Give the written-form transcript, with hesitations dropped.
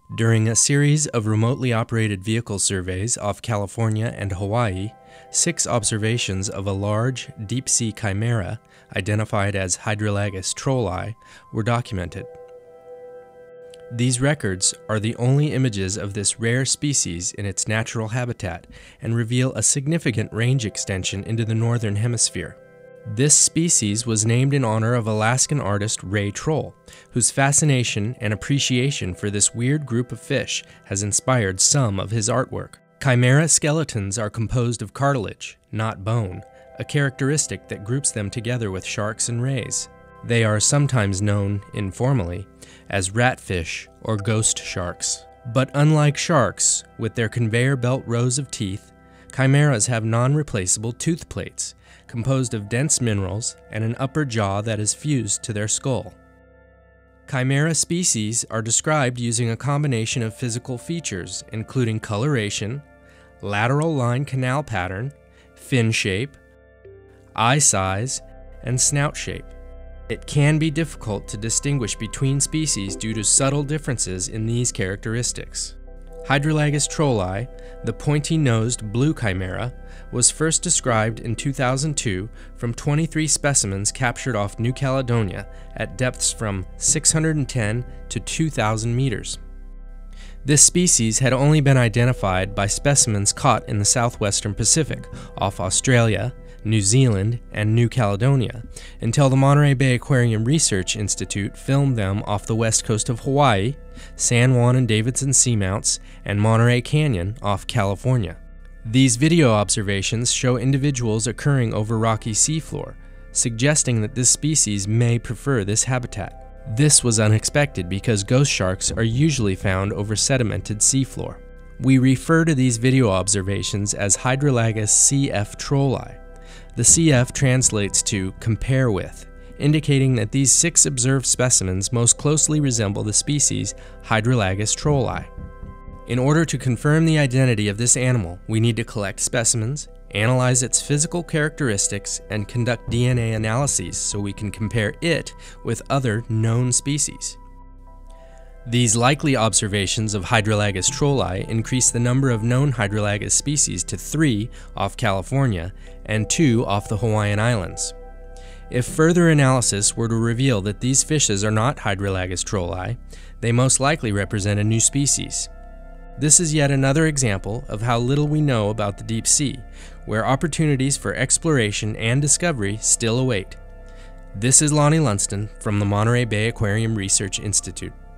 During a series of remotely operated vehicle surveys off California and Hawaii, 6 observations of a large, deep-sea chimera, identified as Hydrolagus trolli, were documented. These records are the only images of this rare species in its natural habitat and reveal a significant range extension into the northern hemisphere. This species was named in honor of Alaskan artist Ray Troll, whose fascination and appreciation for this weird group of fish has inspired some of his artwork. Chimera skeletons are composed of cartilage, not bone, a characteristic that groups them together with sharks and rays. They are sometimes known, informally, as ratfish or ghost sharks. But unlike sharks, with their conveyor belt rows of teeth, chimeras have non-replaceable tooth plates, composed of dense minerals and an upper jaw that is fused to their skull. Chimera species are described using a combination of physical features, including coloration, lateral line canal pattern, fin shape, eye size, and snout shape. It can be difficult to distinguish between species due to subtle differences in these characteristics. Hydrolagus trolli, the pointy-nosed blue chimera, was first described in 2002 from 23 specimens captured off New Caledonia at depths from 610 to 2,000 meters. This species had only been identified by specimens caught in the southwestern Pacific, off Australia, New Zealand, and New Caledonia, until the Monterey Bay Aquarium Research Institute filmed them off the west coast of Hawaii, San Juan and Davidson Seamounts, and Monterey Canyon off California. These video observations show individuals occurring over rocky seafloor, suggesting that this species may prefer this habitat. This was unexpected because ghost sharks are usually found over sedimented seafloor. We refer to these video observations as Hydrolagus CF trolli. The CF translates to compare with, indicating that these 6 observed specimens most closely resemble the species Hydrolagus trolli. In order to confirm the identity of this animal, we need to collect specimens, analyze its physical characteristics, and conduct DNA analyses so we can compare it with other known species. These likely observations of Hydrolagus trolli increase the number of known Hydrolagus species to 3 off California and 2 off the Hawaiian Islands. If further analysis were to reveal that these fishes are not Hydrolagus trolli, they most likely represent a new species. This is yet another example of how little we know about the deep sea, where opportunities for exploration and discovery still await. This is Lonny Lundsten from the Monterey Bay Aquarium Research Institute.